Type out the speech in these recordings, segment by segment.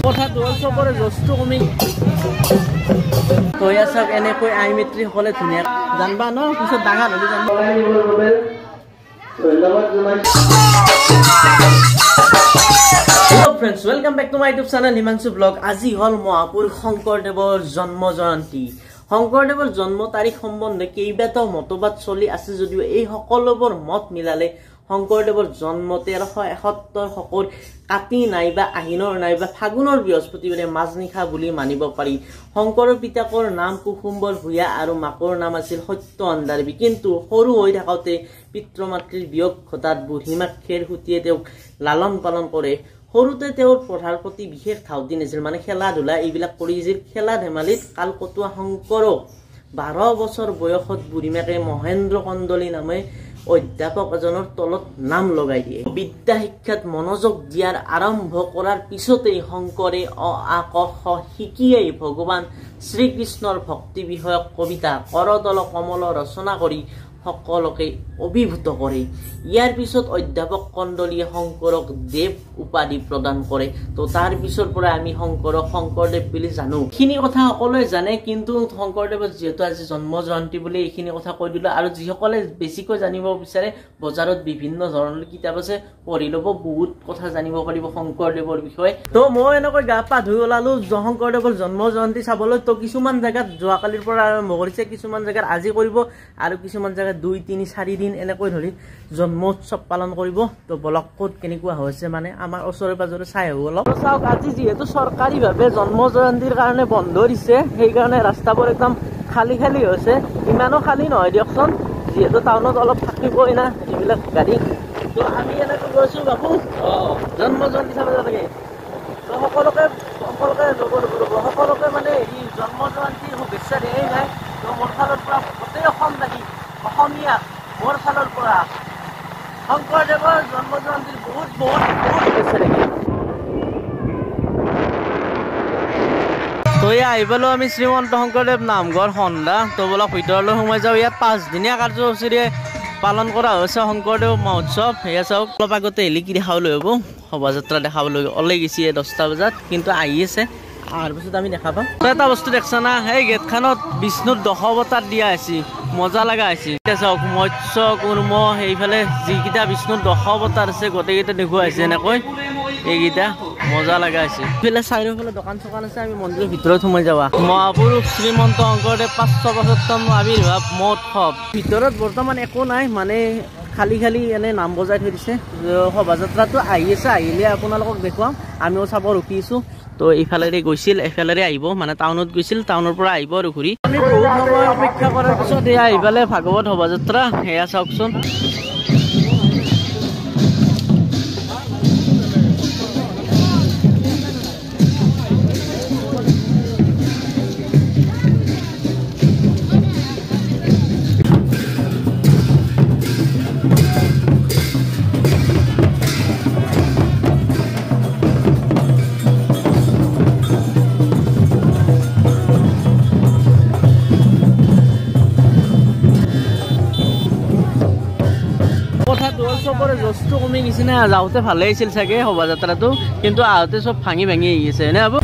কথাটো হ'ল চবৰে জোচটো কমি তই চাওক এনেকৈ আই মিত্ৰীসকলে ধুনীয়া জানবা ন পিছত ডাঙৰ হ'লে জানবা Hello friends, welcome back to my YouTube channel Himanshu Vlog. আজি হল মহাপুৰ শংকৰদেৱৰ জন্ম জয়ন্তী। শংকৰদেৱৰ জন্ম তাৰিখ সম্বন্ধে কেইবাটাও মতবাদ চলি আছে যদিও এই সকলোবোৰ মত মিলালে শংকৰদেৱৰ জন্ম 1371 সকল কাতি নাইবা আহিনৰ নাইবা ফাগুনৰ বৃহস্পতিবাৰে মাজনিশা বুলি মানিব পাৰি। শংকৰৰ পিতাকৰ নাম কুসুম্বৰ ভূঞা আৰু মাকৰ নাম আছিল সত্য অন্ধাৰবী। কিন্তু সৰু হৈ থাকোতে পিতৃ মাতৃৰ বিয়োগ ঘটাত বুঢ়ীমাক খেৰসুতীয়ে তেওঁক লালন পালন কৰে। সৰুতে তেওঁৰ পঢ়াৰ প্ৰতি বিশেষ ধাউতি নাছিল, মানে খেলা ধূলা এইবিলাক কৰিছিল। খেলা ধেমালিত কাল কটোৱা শংকৰক 12 বছৰ বয়সত বুঢ়ীমাকে মহেন্দ্ৰ কন্দলী নামে অধ্যাপক এজনৰ তলত নাম লগাই দিয়ে। বিদ্যা শিক্ষাত মনোযোগ দিয়াৰ আৰম্ভ কৰাৰ পিছতেই শংকৰে অ আ ক খ শিকিয়েই ভগৱান শ্ৰীকৃষ্ণৰ ভক্তি বিষয়ক কবিতা কৰতল কমল ৰচনা কৰি সকলোকে অভিভূত কৰে। ইয়াৰ পিছত অধ্যাপক কন্দলীয়ে শংকৰক দেৱ উপাধি প্ৰদান কৰে। তো তাৰ পিছৰ পৰা আমি শংকৰক শংকৰদেৱ বুলি জানো। এইখিনি কথা সকলোৱে জানে, কিন্তু শংকৰদেৱৰ যিহেতু আজি জন্ম জয়ন্তী বুলি এইখিনি কথা কৈ দিলো। আৰু যিসকলে বেছিকৈ জানিব বিচাৰে বজাৰত বিভিন্ন ধৰণৰ কিতাপ আছে, পঢ়ি ল'ব, বহুত কথা জানিব পাৰিব শংকৰদেৱৰ বিষয়ে। তো মই এনেকৈ গা পা ধুই ওলালো শংকৰদেৱৰ জন্ম জয়ন্তী চাবলৈ। তো কিছুমান জেগাত যোৱাকালিৰ পৰা আৰম্ভ কৰিছে, কিছুমান জেগাত আজি কৰিব আৰু কিছুমান জেগাত 2, 3, 4 দিন এনেকৈ ধৰি জন্মোৎসৱ পালন কৰিব। তো বলক ক'ত কেনেকুৱা হৈছে মানে আমাৰ ওচৰে পাজৰে চাই আহো অলপ। চাওক আজি যিহেতু চৰকাৰীভাৱে জন্ম জয়ন্তীৰ কাৰণে বন্ধ দিছে, সেইকাৰণে ৰাস্তাবোৰ একদম খালী খালী হৈছে। ইমানো খালী নহয় দিয়কচোন, যিহেতু টাউনত অলপ থাকিবই না এইবিলাক গাড়ী। তো আমি এনেকৈ গৈছো বাবু জন্ম জয়ন্তী চাব লাগে। তো সকলোকে মানে এই জন্ম জয়ন্তীৰ শুভেচ্ছা দিয়াই নাই। তো মোৰ ফালৰ পৰা গোটেই অসমবাসী অসমীয়া মোৰ ফালৰ পৰা শংকৰদেৱৰ জন্ম জয়ন্তীৰ বহুত বহুত বহুত শুভেচ্ছা থাকিল। তো এয়া আহি পালো আমি শ্ৰীমন্ত শংকৰদেৱ নামঘৰ সন্ধ্যা। তো বলক ভিতৰলৈ সোমাই যাওঁ। ইয়াত 5 দিনীয়া কাৰ্যসূচীৰে পালন কৰা হৈছে শংকৰদেৱ মহোৎসৱ। সেয়া চাওক অলপ আগতে হেলি কি দেখাবলৈ হ'ব, শোভাযাত্ৰা দেখাবলৈ ওলাই গৈছে 10টা বজাত, কিন্তু আহি আছে। আহাৰ পিছত আমি দেখা পাম। তো এটা বস্তু দেখছা না, সেই গেটখনত বিষ্ণুৰ 10 অৱতাৰ দিয়া হৈছে, মজা লগা হৈছে। চাওক মৎস্য কুৰ্ম সেইফালে যিকেইটা বিষ্ণুৰ 10 অৱতাৰ আছে গোটেইকেইটা দেখুওৱা হৈছে এনেকৈ, এইকেইটা মজা লগা হৈছে। এইফালে চাৰিওফালে দোকান চোকান আছে, আমি মন্দিৰৰ ভিতৰত সোমাই যাবা। মহাপুৰুষ শ্ৰীমন্ত শংকৰদেৱ 575তম আৱিৰ্ভাৱ মহোৎসৱ। ভিতৰত বৰ্তমান একো নাই, মানে খালী খালী এনে নাম বজাই থৈ দিছে। শোভাযাত্ৰাটো আহি আছে, আহিলে আপোনালোকক দেখুৱাম। আমিও চাব ৰখিছোঁ। তো এইফালেৰে গৈছিল, এফালেৰে আহিব, মানে টাউনত গৈছিল, টাউনৰ পৰা আহিব আৰু ঘূৰি। আমি বহুত সময় অপেক্ষা কৰাৰ পিছত এয়া আহি পালে ভাগৱত শোভাযাত্ৰা। সেয়া চাওকচোন। চবৰে জোচটো কমি গৈছে না। যাওঁতে ভালে আছিল চাগে শোভাযাত্ৰাটো, কিন্তু আহোঁতে চব ভাঙি ভাঙি আহি আছে নে বাবু।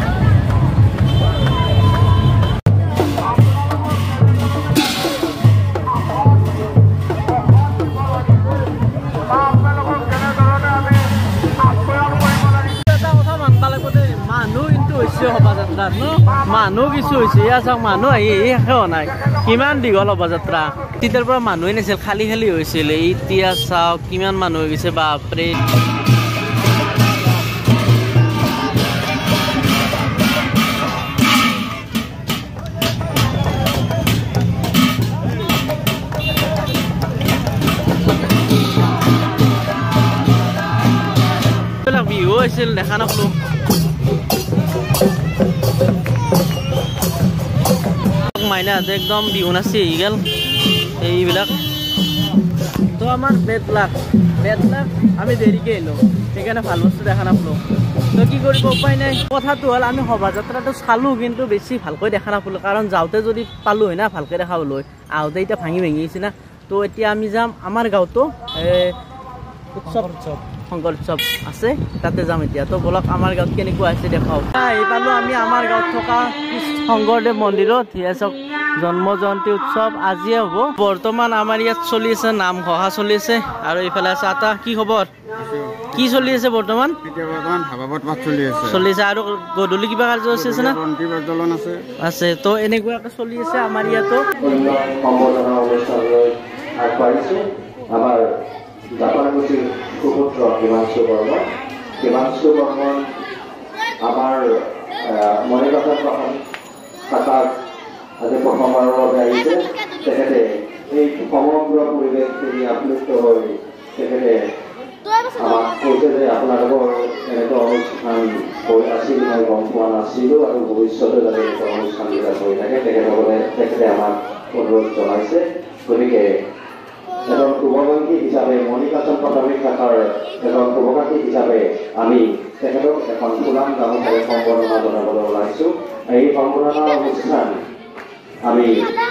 এটা কথা মানবা লাগিব দেই, মানুহ কিন্তু হৈছে শোভাযাত্ৰাত ন, মানুহ কিছু হৈছে। এয়া চাওক মানুহ আহি শেষ হোৱা নাই, কিমান দীঘল শোভাযাত্ৰা। তেতিয়াৰ পৰা মানুহে নাছিল, খালী খালী হৈছিল। এতিয়া চাওক কিমান মানুহ হৈ গৈছে, বাপৰে। বিহু হৈছিল, দেখা নাপালো। মাইনাহঁতে একদম বিহু নাচি আহি গ'ল এইবিলাক। তো আমাৰ বেড লাক আমি দেৰিকৈ আহিলোঁ, সেইকাৰণে ভাল বস্তু দেখা নাপালোঁ। তো কি কৰিব, উপায় নাই। কথাটো হ'ল আমি শোভাযাত্ৰাটো চালোঁ, কিন্তু বেছি ভালকৈ দেখা নাপালোঁ, কাৰণ যাওঁতে যদি পালোঁ হয় না ভালকৈ দেখা পালোঁ হয়, আহোঁতে এতিয়া ভাঙি ভাঙি আহিছে না। তো এতিয়া আমি যাম আমাৰ গাঁৱতো উৎসৱ শংকৰ উৎসৱ আছে তাতে যাম এতিয়া তো বলক আমাৰ গাঁৱত কেনেকুৱা আছে দেখাও আহি পালো আমি আমাৰ গাঁৱত থকা শংকৰদেৱ মন্দিৰত হিয়াচক জন্ম জয়ন্তী উৎসৱ আজিয়ে হ'ব বৰ্তমান আমাৰ ইয়াত চলি আছে নাম ঘোষা চলি আছে আৰু ইফালে আছে আটা কি খবৰ কি চলি আছে বৰ্তমান ভাগৱত পাঠ চলি আছে আৰু গধূলি কিবা কাৰ্যসূচী আছে না আছে তো এনেকুৱাকে চলি আছে আমাৰ ইয়াতো সম্বৰ্ধনা অনুষ্ঠানলৈ আগবাঢ়িছোঁ আমাৰ জাপানগুচিৰ সুপুত্ৰ হিমাংশু বৰ্মন আমাৰ মণিকাচন প্ৰথম শাখাত আজি প্ৰথমবাৰৰ বাবে আহিছে তেখেতে এই সমগ্ৰ পৰিৱেশখিনি আপ্লুত হৈ তেখেতে আমাক কৈছে যে আপোনালোকৰ এনেকুৱা অনুষ্ঠান হৈ আছিল মই গম পোৱা নাছিলোঁ আৰু ভৱিষ্যতে যাতে এনেকুৱা অনুষ্ঠানবিলাক হৈ থাকে তেখেতে আমাক অনুৰোধ জনাইছে গতিকে এজন শুভকাংক্ষী হিচাপে মণিকাচন প্ৰাথমিক শাখাৰ এজন শুভকাংক্ষী হিচাপে আমি তেখেতক এখন ফুলাম গামোচাৰে সম্বৰ্ধনা জনাবলৈ ওলাইছোঁ এই সম্বৰ্ধনা অনুষ্ঠান আমি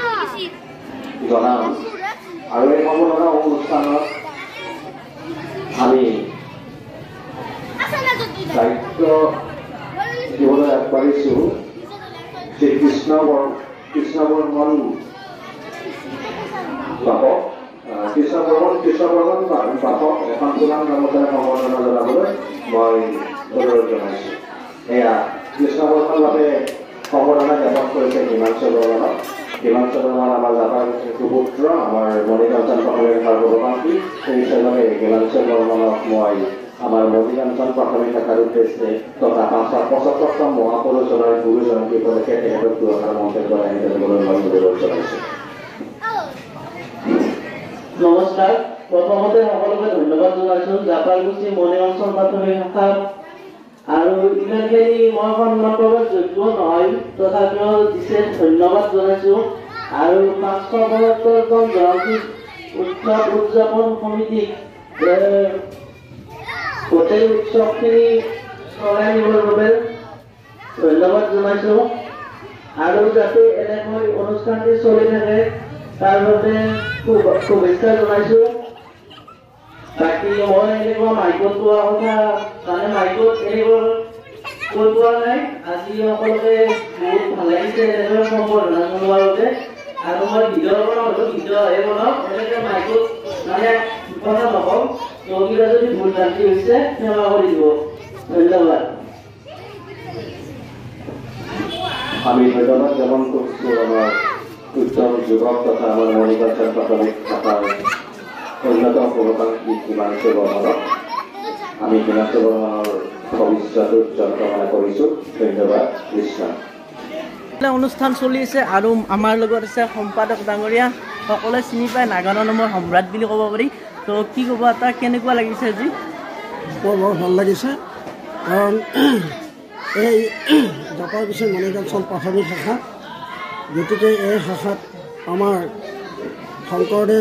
জনাম আৰু এই সম্বৰ্ধনা অনুষ্ঠানত আমি দায়িত্ব দিবলৈ আগবাঢ়িছোঁ শ্ৰী কৃষ্ণ বৰ্মন বাপক এখন ফুলাম গামোচাৰে সম্বৰ্ধনা জনাবলৈ মই অনুৰোধ জনাইছোঁ এয়া কৃষ্ণ বৰ্মন বাপে সম্বৰ্ধনা জ্ঞাপন কৰিছে হিমাংশু বৰ্মনক আমাৰ জাপান সুপুত্ৰ আমাৰ মণিকাঞ্চন প্ৰাথমিক শাখাৰ শুভকাংক্ষী সেই হিচাপে হিমাংশু বৰ্মনক মই আমাৰ মণিকাঞ্চন প্ৰাথমিক শাখাৰ উদ্দেশ্যে তথা 75তম মহাপুৰুষৰ গুৰু জয়ন্তী উপলক্ষে তেখেতক পুৰস্কাৰ মন্তব্য দাঙি ধৰিবলৈ মই অনুৰোধ জনাইছোঁ নমস্কাৰ প্ৰথমতে সকলোকে ধন্যবাদ জনাইছোঁ জাপানগুচি মণিকাঞ্চন প্ৰাথমিক শাখাৰ আৰু ইমানখিনি মই সন্মান কৰাৰ যোগ্য নহয় তথাপিও দিছে ধন্যবাদ জনাইছোঁ আৰু 575তম জয়ন্তী উৎসৱ উদযাপন সমিতিক গোটেই উৎসৱখিনি চলাই নিবৰ বাবে ধন্যবাদ জনাইছোঁ আৰু যাতে এনেকৈ অনুষ্ঠানটি চলি থাকে তাৰ বাবে শুভেচ্ছা জনাইছোঁ বাকী মই এনেকুৱা মাইকত পোৱা কথা মানে মাইকত এনেকুৱা কৈ পোৱা নাই আজি সকলোকে বহুত ভাল লাগিছে এনেকৈ সম্বৰ্ধনা জনোৱাৰ বাবে আৰু মই ভিডিঅ' বনাওঁ এনেকৈ মাইকত মানে কথা নকওঁ কিবা যদি ভুল ভ্ৰান্তি হৈছে ক্ষমা কৰি দিব ধন্যবাদ আমি ধন্যবাদ জ্ঞাপন কৰিছোঁ আমাৰ উত্তম যুৱক তথা আমাৰ মণিকাঞ্চন প্ৰাথমিক শাখাৰ অন্যতম শুভকাংক্ষী হিমাংশু বৰ্মনক আমি হিমাংশু বৰ্মনৰ ভৱিষ্যত উজ্জ্বল কামনা কৰিছোঁ ধন্যবাদ কৃষ্ণ অনুষ্ঠান চলি আছে আৰু আমাৰ লগত আছে সম্পাদক ডাঙৰীয়া সকলোৱে চিনি পায় নাগানৰ নামৰ সম্ৰাট বুলি ক'ব পাৰি তো কি ক'ব এটা কেনেকুৱা লাগিছে আজি বৰ ভাল লাগিছে কাৰণ এই জাপানগুচি মণিকাঞ্চন প্ৰাথমিক শাখা গতিকে এই শাখাত আমাৰ শংকৰদেৱৰ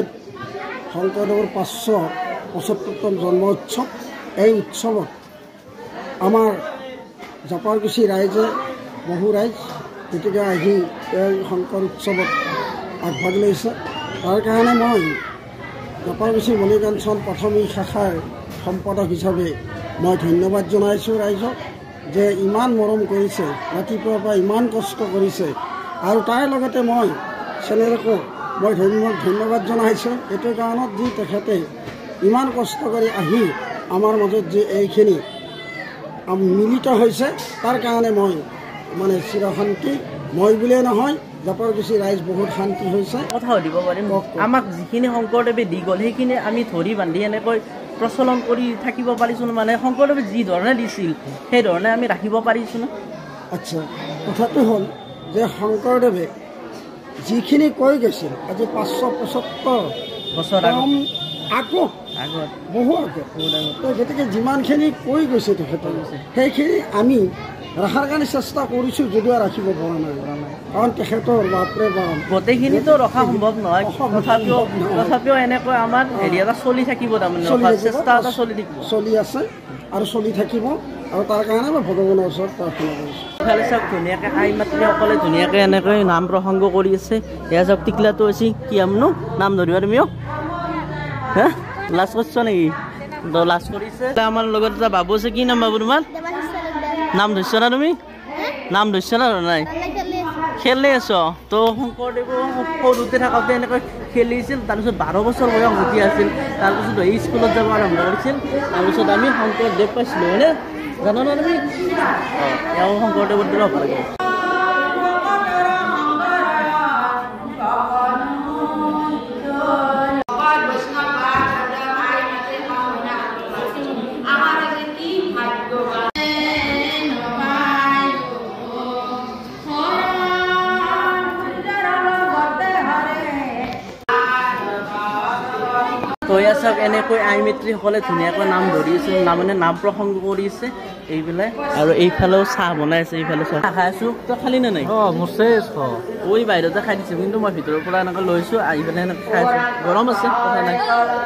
575তম জন্ম উৎসৱ এই উৎসৱত আমাৰ জাপানগুচি ৰাইজে বহু ৰাইজ গতিকে আহি এই শংকৰ উৎসৱত আগভাগ লৈছে তাৰ কাৰণে মই জাপানগুচি মণিকাঞ্চন প্ৰাথমিক শাখাৰ সম্পাদক হিচাপে মই ধন্যবাদ জনাইছোঁ ৰাইজক যে ইমান মৰম কৰিছে ৰাতিপুৱাৰ পৰা ইমান কষ্ট কৰিছে আৰু তাৰ লগতে মই চেনেলকো মই ধন্যবাদ জনাইছোঁ এইটো কাৰণত যি তেখেতে ইমান কষ্ট কৰি আহি আমাৰ মাজত যে এইখিনি মিলিত হৈছে তাৰ কাৰণে মই মানে চিৰশান্তি মই বুলিয়ে নহয় জাপানগুচি ৰাইজ বহুত শান্তি হৈছে কথা সুধিব পাৰিম আমাক যিখিনি শংকৰদেৱে দি গ'ল সেইখিনি আমি ধৰি বান্ধি এনেকৈ প্ৰচলন কৰি থাকিব পাৰিছোঁ মানে শংকৰদেৱে যি ধৰণে দিছিল সেই ধৰণে আমি ৰাখিব পাৰিছোঁ না আচ্ছা কথাটো হ'ল যে শংকৰদেৱে যিখিনি কৈ গৈছিল আজি 575 বছৰ আগত বহু আগত গতিকে যিমানখিনি কৈ গৈছে তেখেতে সেইখিনি আমি ৰখাৰ কাৰণে চেষ্টা কৰিছোঁ যদিও ৰাখিব পৰা নাই কাৰণ তেখেতৰ বাপৰে বাপ গোটেইখিনিতো ৰখা সম্ভৱ নহয় তথাপিও এনেকৈ আমাৰ হেৰি এটা চলি থাকিব তাৰমানে চেষ্টা এটা চলি আছে আৰু চলি থাকিব আৰু তাৰ কাৰণে মই ভগৱানৰ ওচৰত প্ৰাৰ্থনা কৰিছোঁ ইফালে চাওক ধুনীয়াকৈ আই মাতৃসকলে ধুনীয়াকৈ এনেকৈ নাম প্ৰসংগ কৰি আছে এয়া চাওক টিকলাটো আছে কি আমনো নাম ধৰিবা তুমিও হে লাজ কৰিছ নেকি তো লাষ্ট কৰিছে আমাৰ লগত এটা বাবু আছে কি নাম বাবু তোমাৰ নাম ধৰিছা না তুমি নাম ধৰিছা না নাই খেলি আছ তো শংকৰদেৱ সৰুতে থাকোঁতে এনেকৈ খেলিছিল তাৰপিছত 12 বছৰ বয়স উঠি আছিল তাৰপিছত এই স্কুলত যাব আৰম্ভ কৰিছিল তাৰপিছত আমি শংকৰদেৱ পাইছিলোঁ হয়নে জানো না তুমি এওঁ শংকৰদেৱৰ দৰে হ'ব লাগে তৈয়াচক এনেকৈ আই মিত্ৰীসকলে ধুনীয়াকৈ নাম ধৰিছে মানে নাম প্ৰসংগ কৰিছে এইবিলাক আৰু এইফালেও চাহ বনাই আছে এইফালে চাহ খাই আছোঁ তই খালি নে নাই মোৰ ঐ বাহিৰতে খাই দিছোঁ কিন্তু মই ভিতৰৰ পৰা এনেকৈ লৈছোঁ আহি পেলাই এনেকৈ খাই আছোঁ গৰম আছে কথা নাই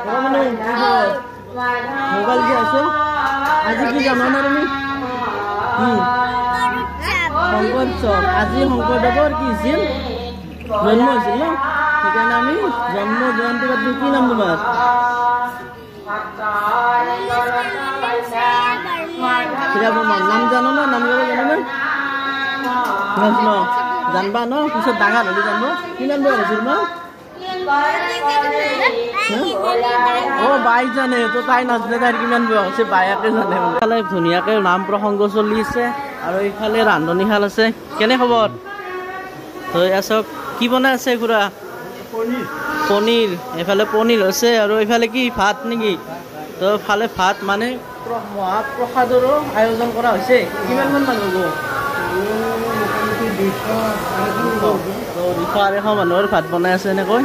মোবাইল দি আছোঁ আজি কি জানা না তুমি শংকৰ উৎসৱ আজি শংকৰদেৱৰ কি হৈছিল জন্ম হৈছিল ন সেইকাৰণে আমি জন্ম জয়ন্তী পাতিছোঁ কি নাম তোমাৰ নাম জানো না নাম ল'ব জানো না জানবা ন পিছত ডাঙৰ হ'লে জানব কি নাম লোৱা হৈছিল ন বাই জানে তো তাই নাজানে তাইৰ কিমান বয়স হৈছে বায়েকে জানে এইফালে ধুনীয়াকৈ নাম প্ৰসংগ চলি আছে আৰু এইফালে ৰান্ধনীশাল আছে কেনে খবৰ তই আছক কি বনাই আছে খুৰা পনীৰ এইফালে পনীৰ আছে আৰু এইফালে কি ভাত নেকি তো ফালে ভাত মানে মহাপ্ৰসাদৰো আয়োজন কৰা হৈছে কিমানমান মানুহ হ'ব 200-250 মানুহৰ ভাত বনাই আছে এনেকৈ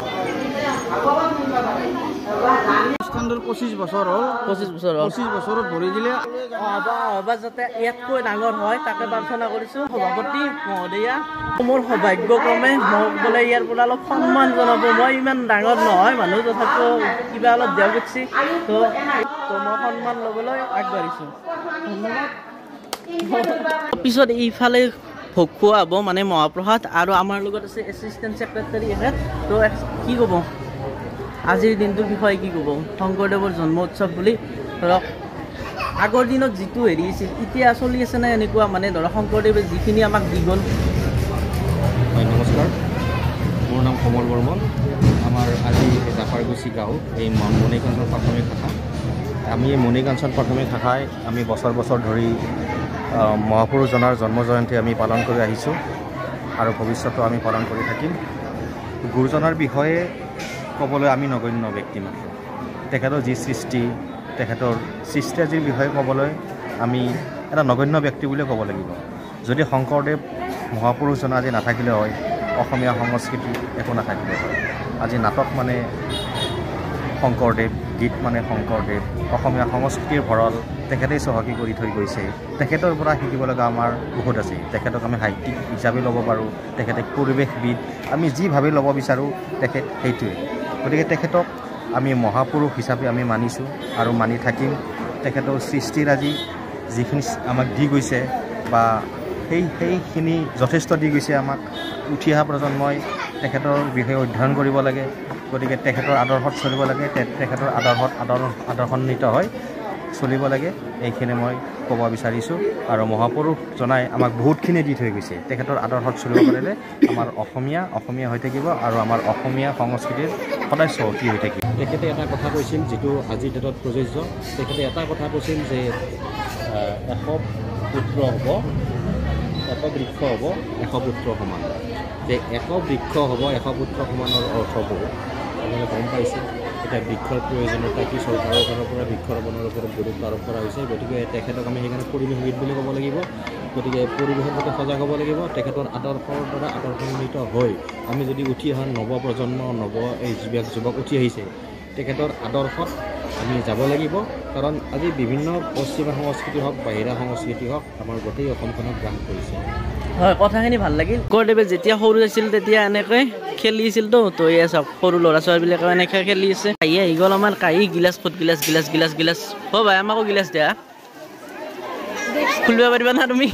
25 বছৰ হ'ল 25 বছৰত ভৰি দিলে এবাৰ যাতে ইয়াতকৈ ডাঙৰ হয় তাকে প্ৰাৰ্থনা কৰিছোঁ সভাপতি মহোদয়া মোৰ সৌভাগ্যক্ৰমে মোক বোলে ইয়াৰ পৰা অলপ সন্মান জনাব মই ইমান ডাঙৰ নহয় মানুহ তথাপিও কিবা অলপ দিয়া গৈছে তো মই সন্মান ল'বলৈ আগবাঢ়িছোঁ ধন্যবাদ পিছত এইফালে ভোগ খোৱা হ'ব মানে মহাপ্ৰসাদ আৰু আমাৰ লগত আছে এছিষ্টেণ্ট ছেক্ৰেটাৰী এখেত তো কি ক'ব আজিৰ দিনটোৰ বিষয়ে কি ক'ব শংকৰদেৱৰ জন্ম উৎসৱ বুলি ধৰক আগৰ দিনত যিটো হেৰি আছিল এতিয়া চলি আছে নে এনেকুৱা মানে ধৰক শংকৰদেৱে যিখিনি আমাক দি গ'ল হয় নমস্কাৰ মোৰ নাম কমল বৰ্মন আমাৰ আজি জাপাৰগুচি গাঁও এই মণিকাঞ্চন প্ৰাথমিক শাখা আমি এই মণিকাঞ্চন প্ৰাথমিক শাখাই আমি বছৰ বছৰ ধৰি মহাপুৰুষজনাৰ জন্ম জয়ন্তী আমি পালন কৰি আহিছোঁ আৰু ভৱিষ্যতেও আমি পালন কৰি থাকিম গুৰুজনাৰ বিষয়ে ক'বলৈ আমি নগণ্য ব্যক্তি মাত্ৰ তেখেতৰ যি সৃষ্টি তেখেতৰ সৃষ্টিৰাজিৰ বিষয়ে ক'বলৈ আমি এটা নগণ্য ব্যক্তি বুলিয়ে ক'ব লাগিব যদি শংকৰদেৱ মহাপুৰুষজন আজি নাথাকিলে হয় অসমীয়া সংস্কৃতি একো নাথাকিলে হয় আজি নাটক মানে শংকৰদেৱ গীত মানে শংকৰদেৱ অসমীয়া সংস্কৃতিৰ ভঁৰাল তেখেতেই চহকী কৰি থৈ গৈছে তেখেতৰ পৰা শিকিব লগা আমাৰ বহুত আছে তেখেতক আমি সাহিত্যিক হিচাপে ল'ব পাৰোঁ তেখেতে পৰিৱেশবিদ আমি যি ভাবি ল'ব বিচাৰোঁ তেখেত সেইটোৱে গতিকে তেখেতক আমি মহাপুৰুষ হিচাপে আমি মানিছোঁ আৰু মানি থাকিম তেখেতৰ সৃষ্টিৰাজি যিখিনি আমাক দি গৈছে বা সেইখিনি যথেষ্ট দি গৈছে আমাক উঠি অহা প্ৰজন্মই তেখেতৰ বিষয়ে অধ্যয়ন কৰিব লাগে গতিকে তেখেতৰ আদৰ্শত চলিব লাগে তেখেতৰ আদৰ্শান্বিত হয় চলিব লাগে এইখিনি মই ক'ব বিচাৰিছোঁ আৰু মহাপুৰুষ জনাই আমাক বহুতখিনি দি থৈ গৈছে তেখেতৰ আদৰ্শত চলিব পাৰিলে আমাৰ অসমীয়া হৈ থাকিব আৰু আমাৰ অসমীয়া সংস্কৃতিৰ সদায় চহকী হৈ থাকিব তেখেতে এটা কথা কৈছিল যিটো আজিৰ ডেটত প্ৰযোজ্য তেখেতে এটা কথা কৈছিল যে 100 পুত্ৰ হ'ব 100 বৃক্ষ হ'ব 100 পুত্ৰ সমান যে 100 বৃক্ষ হ'ব 100 পুত্ৰ সমানৰ অৰ্থ বহুত আপোনালোকে গম পাইছে এতিয়া বৃক্ষৰ প্ৰয়োজনীয়তা কি চৰকাৰৰ ফালৰ পৰা বৃক্ষৰোপণৰ ওপৰত গুৰুত্ব আৰোপ কৰা হৈছে গতিকে তেখেতক আমি সেইকাৰণে পৰিৱেশবিদ বুলি ক'ব লাগিব গতিকে পৰিৱেশৰ প্ৰতি সজাগ হ'ব লাগিব তেখেতৰ আদৰ্শৰ দ্বাৰা আদৰ্শান্বিত হৈ আমি যদি উঠি অহা নৱপ্ৰজন্ম এই যুৱক উঠি আহিছে তেখেতৰ আদৰ্শত আমি যাব লাগিব কাৰণ আজি বিভিন্ন পশ্চিমা সংস্কৃতি হওক বাহিৰা সংস্কৃতি হওক আমাৰ গোটেই অসমখনক গ্ৰাস কৰিছে হয় কথাখিনি ভাল লাগিল শংকৰদেৱে যেতিয়া সৰু আছিল তেতিয়া এনেকৈ খেলিছিল তো এয়া চাওক সৰু ল'ৰা ছোৱালীবিলাকে এনেকৈ খেলি আছে আহি গ'ল আমাৰ কাঁহী গিলাচ ক'ত গিলাচ অ' ভাই আমাকো গিলাচ দিয়া খুলিব পাৰিবা না তুমি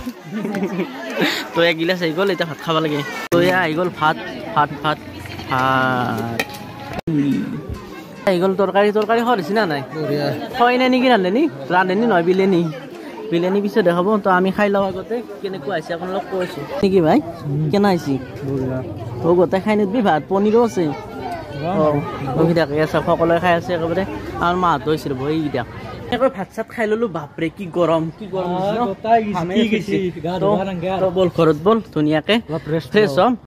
তো এক গিলাচ আহি গ'ল এতিয়া ভাত খাব লাগে তো এয়া আহি গ'ল ভাত আহি গ'ল তৰকাৰী সৰিছে না নাই হয় নাই নেকি ৰান্ধেনি নহয় বিলানী পিছত দেখাব তো আমি খাই লওঁ আগতে কেনেকুৱা হৈছে আপোনালোক কৈছোঁ নেকি ভাই কেনে হৈছে গোটেই খাই নিবি ভাত পনীৰো আছে বহি থাকে চব সকলোৱে খাই আছে একেবাৰে আমাৰ মাহঁতো হৈছিল বহি দিয়া ভাত চাত খাই ললো বাপৰে কি গৰম বল ঘৰত বল ধুনীয়াকে ফ্ৰেছ হ'ম